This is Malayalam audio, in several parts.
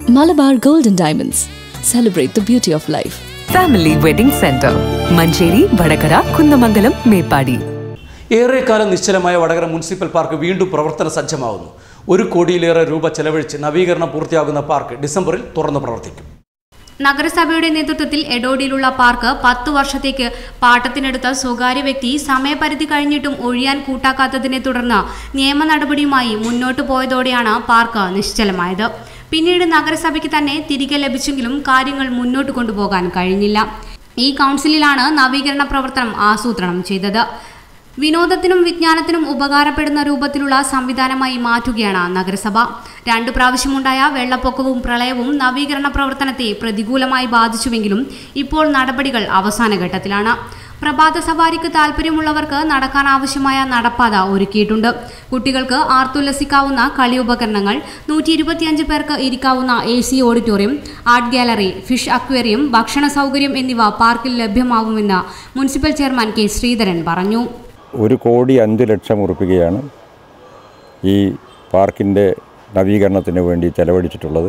Malabar Gold and Diamonds. Celebrate the beauty of life. Family Wedding Center. Mancheri, Vadakara, Kundamangalam, Mepadi. ഏറെക്കാലം നിശ്ചലമായ വടകര മുനിസിപ്പൽ പാർക്ക് വീണ്ടും പ്രവർത്തന സജ്ജമാകുന്നു. 1 കോടിയിലേറെ രൂപ ചെലവഴിച്ച് നവീകരണം പൂർത്തിയാകുന്ന പാർക്ക് ഡിസംബറിൽ തുറന്നു പ്രവർത്തിക്കും. നഗരസഭയുടെ നേതൃത്വത്തിൽ എടോടിയിലുള്ള പാർക്ക് 10 വർഷത്തേക്ക് പാട്ടത്തിനെടുത്ത സ്വകാര്യ വ്യക്തി സമയപരിധി കഴിഞ്ഞിട്ടും ഒഴിയാൻ കൂട്ടാക്കാത്തതിനെ തുടർന്ന് നിയമ നടപടിയുമായി മുന്നോട്ടു പോയതോടെയാണ് പാർക്ക് നിശ്ചലമായത്. പിന്നീട് നഗരസഭയ്ക്ക് തന്നെ തിരികെ ലഭിച്ചെങ്കിലും കാര്യങ്ങൾ മുന്നോട്ട് കൊണ്ടുപോകാൻ കഴിഞ്ഞില്ല. ഈ കൗൺസിലിലാണ് നവീകരണ പ്രവർത്തനം ആസൂത്രണം ചെയ്തത്. വിനോദത്തിനും വിജ്ഞാനത്തിനും ഉപകാരപ്പെടുന്ന രൂപത്തിലുള്ള സംവിധാനമായി മാറ്റുകയാണ് നഗരസഭ. 2 പ്രാവശ്യമുണ്ടായ വെള്ളപ്പൊക്കവും പ്രളയവും നവീകരണ പ്രവർത്തനത്തെ പ്രതികൂലമായി ബാധിച്ചുവെങ്കിലും ഇപ്പോൾ നടപടികൾ അവസാന ഘട്ടത്തിലാണ്. പ്രഭാത സവാരിക്ക് താൽപ്പര്യമുള്ളവർക്ക് നടക്കാനാവശ്യമായ നടപ്പാത ഒരുക്കിയിട്ടുണ്ട്. കുട്ടികൾക്ക് ആർത്തുല്ലസിക്കാവുന്ന കളി ഉപകരണങ്ങൾ, 125 പേർക്ക് ഇരിക്കാവുന്ന AC auditorium, art gallery, fish aquarium, ഭക്ഷണ സൗകര്യം എന്നിവ പാർക്കിൽ ലഭ്യമാവുമെന്ന് മുനിസിപ്പൽ ചെയർമാൻ കെ ശ്രീധരൻ പറഞ്ഞു. 1,05,00,000 രൂപയാണ് ഈ പാർക്കിൻ്റെ നവീകരണത്തിന് വേണ്ടി ചെലവഴിച്ചിട്ടുള്ളത്.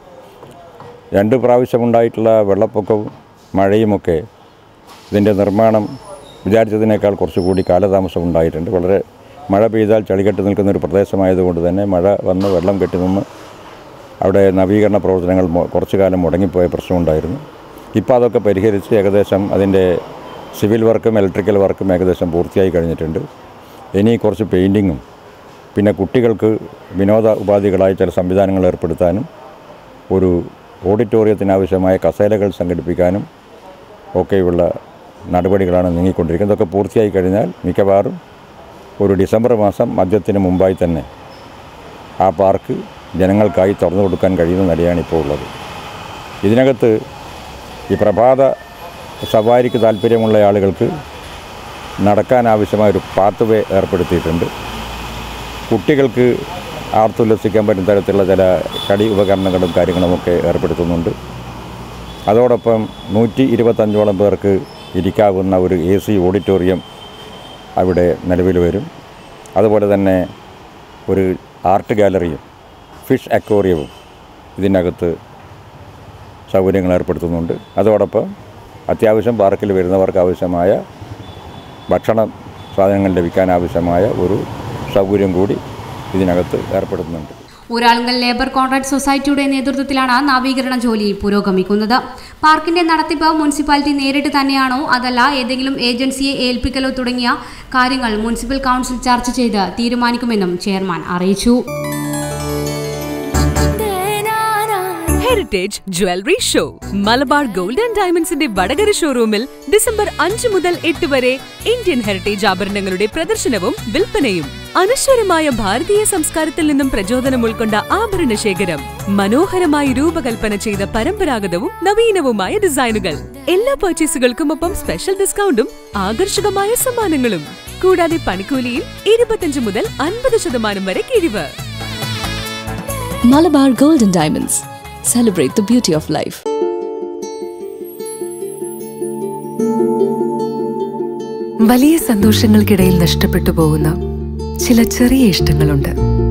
2 പ്രാവശ്യമുണ്ടായിട്ടുള്ള വെള്ളപ്പൊക്കവും മഴയുമൊക്കെ ഇതിൻ്റെ നിർമ്മാണം വിചാരിച്ചതിനേക്കാൾ കുറച്ചുകൂടി കാലതാമസം ഉണ്ടായിട്ടുണ്ട്. വളരെ മഴ പെയ്താൽ ചളികെട്ടി നിൽക്കുന്നൊരു പ്രദേശമായതുകൊണ്ട് തന്നെ മഴ വന്ന് വെള്ളം കെട്ടി നിന്ന് അവിടെ നവീകരണ പ്രവർത്തനങ്ങൾ കുറച്ചു കാലം മുടങ്ങിപ്പോയ പ്രശ്നമുണ്ടായിരുന്നു. ഇപ്പോൾ അതൊക്കെ പരിഹരിച്ച് ഏകദേശം അതിൻ്റെ സിവിൽ വർക്കും ഇലക്ട്രിക്കൽ വർക്കും ഏകദേശം പൂർത്തിയായി കഴിഞ്ഞിട്ടുണ്ട്. ഇനി കുറച്ച് പെയിൻറ്റിങ്ങും പിന്നെ കുട്ടികൾക്ക് വിനോദ ഉപാധികളായി ചില സംവിധാനങ്ങൾ ഏർപ്പെടുത്താനും ഒരു ഓഡിറ്റോറിയത്തിനാവശ്യമായ കസേരകൾ സംഘടിപ്പിക്കാനും ഒക്കെയുള്ള നടപടികളാണ് നീങ്ങിക്കൊണ്ടിരിക്കുന്നത്. ഇതൊക്കെ പൂർത്തിയായി കഴിഞ്ഞാൽ മിക്കവാറും ഒരു ഡിസംബർ മാസം മധ്യത്തിന് മുമ്പായി തന്നെ ആ പാർക്ക് ജനങ്ങൾക്കായി തുറന്നു കൊടുക്കാൻ കഴിയുന്ന നിലയാണ് ഇപ്പോൾ ഉള്ളത്. ഇതിനകത്ത് ഈ പ്രഭാത സവാരിക്ക് താല്പര്യമുള്ള ആളുകൾക്ക് നടക്കാനാവശ്യമായൊരു പാത്ത് വേ ഏർപ്പെടുത്തിയിട്ടുണ്ട്. കുട്ടികൾക്ക് ആർത്തുല്ലസിക്കാൻ പറ്റുന്ന തരത്തിലുള്ള ചില കളി ഉപകരണങ്ങളും കാര്യങ്ങളുമൊക്കെ ഏർപ്പെടുത്തുന്നുണ്ട്. അതോടൊപ്പം 125ഓളം പേർക്ക് ഇരിക്കാവുന്ന ഒരു AC ഓഡിറ്റോറിയം അവിടെ നിലവിൽ വരും. അതുപോലെ തന്നെ ഒരു ആർട്ട് ഗാലറിയും ഫിഷ് അക്വേറിയവും ഇതിനകത്ത് സൗകര്യങ്ങൾ ഏർപ്പെടുത്തുന്നുണ്ട്. അതോടൊപ്പം അത്യാവശ്യം പാർക്കിൽ വരുന്നവർക്ക് ആവശ്യമായ ഭക്ഷണ സാധനങ്ങൾ ലഭിക്കാനാവശ്യമായ ഒരു സൗകര്യം കൂടി ഇതിനകത്ത് ഏർപ്പെടുത്തുന്നുണ്ട്. ഊരാളുങ്കൽ ലേബർ കോൺട്രാക്ട് സൊസൈറ്റിയുടെ നേതൃത്വത്തിലാണ് നവീകരണ ജോലി പുരോഗമിക്കുന്നത്. പാർക്കിന്റെ നടത്തിപ്പ് മുനിസിപ്പാലിറ്റി നേരിട്ട് തന്നെയാണോ അതല്ല ഏതെങ്കിലും ഏജൻസിയെ ഏൽപ്പിക്കലോ തുടങ്ങിയ കാര്യങ്ങൾ മുനിസിപ്പൽ കൗൺസിൽ ചർച്ച ചെയ്ത് തീരുമാനിക്കുമെന്നും ചെയർമാൻ അറിയിച്ചു. Heritage jewellery show Malabar gold and ഡയമണ്ട്സിന്റെ വടകര ഷോറൂമിൽ ഡിസംബർ 5 മുതൽ 8 വരെ ഇന്ത്യൻ ഹെറിറ്റേജ് ആഭരണങ്ങളുടെ പ്രദർശനവും വിൽപ്പനയും. അനശ്വരമായ ഭാരതീയ സംസ്കാരത്തിൽ നിന്നും പ്രചോദനം ഉൾക്കൊണ്ട ആഭരണ ശേഖരം, മനോഹരമായി രൂപകൽപ്പന ചെയ്ത പരമ്പരാഗതവും നവീനവുമായ ഡിസൈനുകൾ, എല്ലാ പർച്ചേസുകൾക്കുമൊപ്പം സ്പെഷ്യൽ ഡിസ്കൗണ്ടും ആകർഷകമായ സമ്മാനങ്ങളും, കൂടാതെ പണിക്കൂലിയിൽ 25 മുതൽ 50% വരെ കിഴിവ്. Malabar Gold and Diamonds. Celebrate the beauty of life. വലിയ സന്തോഷങ്ങൾക്കിടയിൽ നഷ്ടപ്പെട്ടു പോകുന്ന ചില ചെറിയ ഇഷ്ടങ്ങളുണ്ട്.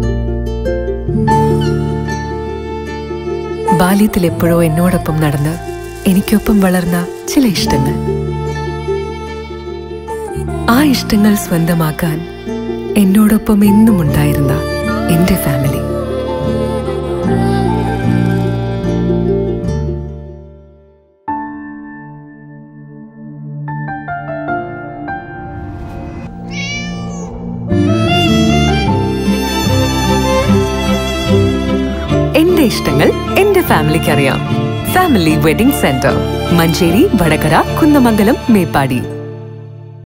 ബാല്യത്തിൽ എപ്പോഴോ എന്നോടൊപ്പം നടന്ന് എനിക്കൊപ്പം വളർന്ന ചില ഇഷ്ടങ്ങൾ. ആ ഇഷ്ടങ്ങൾ സ്വന്തമാക്കാൻ എന്നോടൊപ്പം എന്നും ഉണ്ടായിരുന്ന എന്റെ ഫാമിലി. എന്റെ ഇഷ്ടങ്ങൾ എന്റെ ഫാമിലിക്ക് അറിയാം. Family wedding centre, Manjeri, Vadakara, Kunnamangalam, Meppadi.